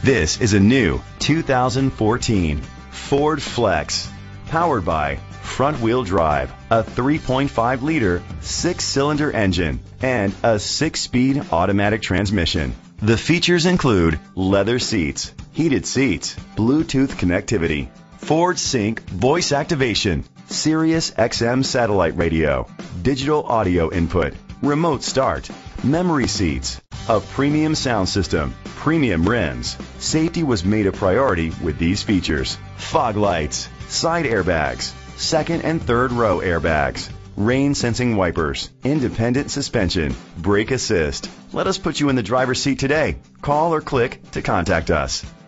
This is a new 2014 Ford Flex, powered by front-wheel drive, a 3.5-liter six-cylinder engine, and a 6-speed automatic transmission. The features include leather seats, heated seats, Bluetooth connectivity, Ford Sync voice activation, Sirius XM satellite radio, digital audio input, remote start, memory seats, a premium sound system, premium rims. Safety was made a priority with these features: fog lights, side airbags, second and third row airbags, rain sensing wipers, independent suspension, brake assist. Let us put you in the driver's seat today. Call or click to contact us.